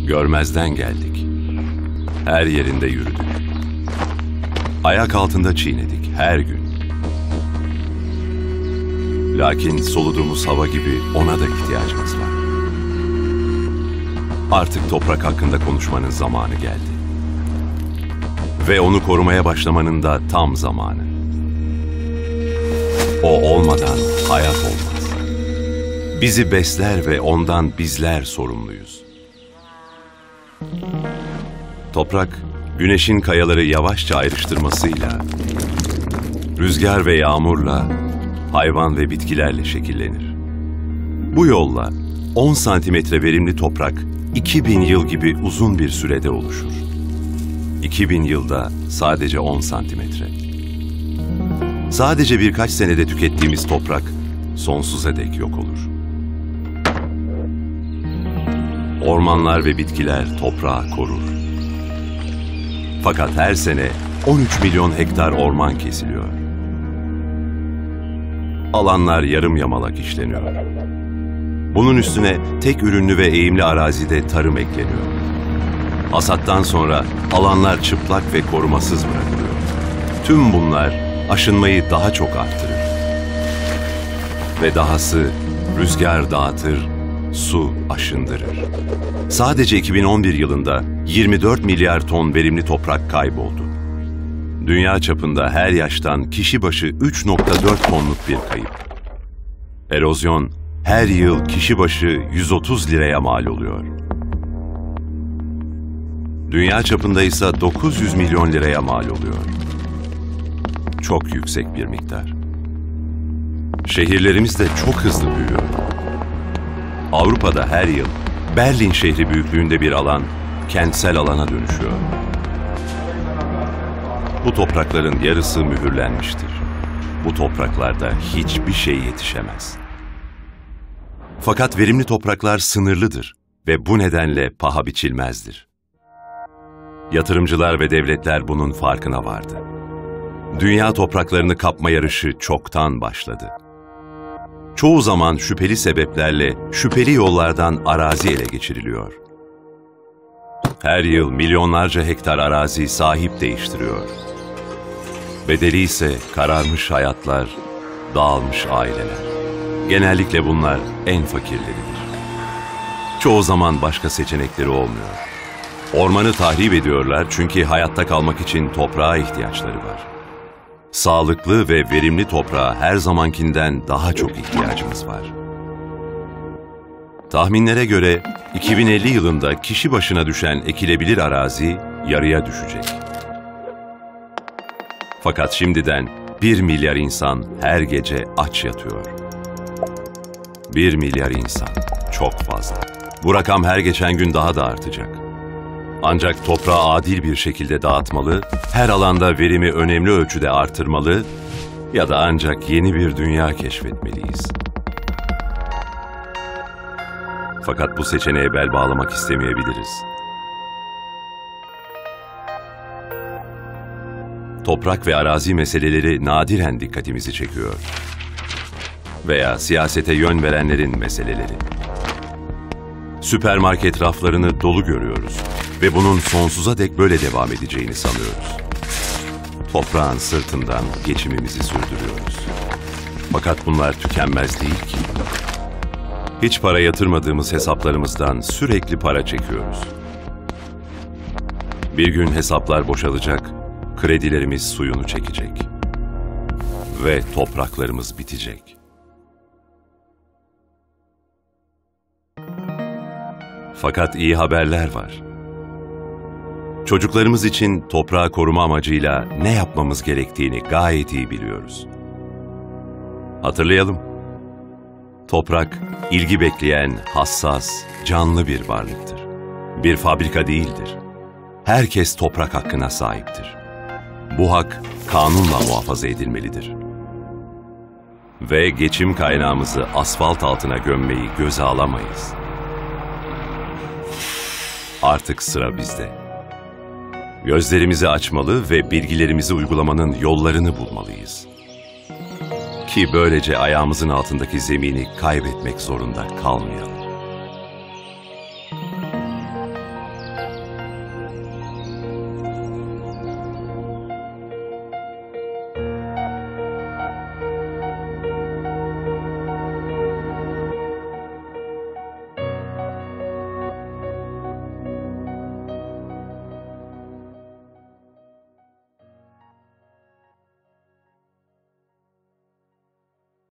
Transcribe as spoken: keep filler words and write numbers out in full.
Görmezden geldik. Her yerinde yürüdük. Ayak altında çiğnedik her gün. Lakin soluduğumuz hava gibi ona da ihtiyacımız var. Artık toprak hakkında konuşmanın zamanı geldi. Ve onu korumaya başlamanın da tam zamanı. O olmadan hayat olmaz. Bizi besler ve ondan bizler sorumluyuz. Toprak, güneşin kayaları yavaşça ayrıştırmasıyla, rüzgar ve yağmurla, hayvan ve bitkilerle şekillenir. Bu yolla on santimetre verimli toprak iki bin yıl gibi uzun bir sürede oluşur. iki bin yılda sadece on santimetre. Sadece birkaç senede tükettiğimiz toprak sonsuza dek yok olur. Ormanlar ve bitkiler toprağı korur. Fakat her sene on üç milyon hektar orman kesiliyor. Alanlar yarım yamalak işleniyor. Bunun üstüne tek ürünlü ve eğimli arazide tarım ekleniyor. Hasattan sonra alanlar çıplak ve korumasız bırakılıyor. Tüm bunlar aşınmayı daha çok arttırır. Ve dahası rüzgar dağıtır, su aşındırır. Sadece iki bin on bir yılında yirmi dört milyar ton verimli toprak kayboldu. Dünya çapında her yaştan kişi başı üç nokta dört tonluk bir kayıp. Erozyon her yıl kişi başı yüz otuz liraya mal oluyor. Dünya çapında ise dokuz yüz milyon liraya mal oluyor. Çok yüksek bir miktar. Şehirlerimiz de çok hızlı büyüyor. Avrupa'da her yıl Berlin şehri büyüklüğünde bir alan kentsel alana dönüşüyor. Bu toprakların yarısı mühürlenmiştir. Bu topraklarda hiçbir şey yetişemez. Fakat verimli topraklar sınırlıdır ve bu nedenle paha biçilmezdir. Yatırımcılar ve devletler bunun farkına vardı. Dünya topraklarını kapma yarışı çoktan başladı. Çoğu zaman şüpheli sebeplerle, şüpheli yollardan arazi ele geçiriliyor. Her yıl milyonlarca hektar arazi sahip değiştiriyor. Bedeli ise kararmış hayatlar, dağılmış aileler. Genellikle bunlar en fakirleridir. Çoğu zaman başka seçenekleri olmuyor. Ormanı tahrip ediyorlar çünkü hayatta kalmak için toprağa ihtiyaçları var. Sağlıklı ve verimli toprağa her zamankinden daha çok ihtiyacımız var. Tahminlere göre iki bin elli yılında kişi başına düşen ekilebilir arazi yarıya düşecek. Fakat şimdiden bir milyar insan her gece aç yatıyor. Bir milyar insan, çok fazla. Bu rakam her geçen gün daha da artacak. Ancak toprağı adil bir şekilde dağıtmalı, her alanda verimi önemli ölçüde artırmalı ya da ancak yeni bir dünya keşfetmeliyiz. Fakat bu seçeneğe bel bağlamak istemeyebiliriz. Toprak ve arazi meseleleri nadiren dikkatimizi çekiyor. Veya siyasete yön verenlerin meseleleri. Süpermarket raflarını dolu görüyoruz ve bunun sonsuza dek böyle devam edeceğini sanıyoruz. Toprağın sırtından geçimimizi sürdürüyoruz. Fakat bunlar tükenmez değil ki. Hiç para yatırmadığımız hesaplarımızdan sürekli para çekiyoruz. Bir gün hesaplar boşalacak, kredilerimiz suyunu çekecek. Ve topraklarımız bitecek. Fakat iyi haberler var. Çocuklarımız için toprağı koruma amacıyla ne yapmamız gerektiğini gayet iyi biliyoruz. Hatırlayalım. Toprak, ilgi bekleyen, hassas, canlı bir varlıktır. Bir fabrika değildir. Herkes toprak hakkına sahiptir. Bu hak kanunla muhafaza edilmelidir. Ve geçim kaynağımızı asfalt altına gömmeyi göze alamayız. Artık sıra bizde. Gözlerimizi açmalı ve bilgilerimizi uygulamanın yollarını bulmalıyız. Ki böylece ayağımızın altındaki zemini kaybetmek zorunda kalmayalım.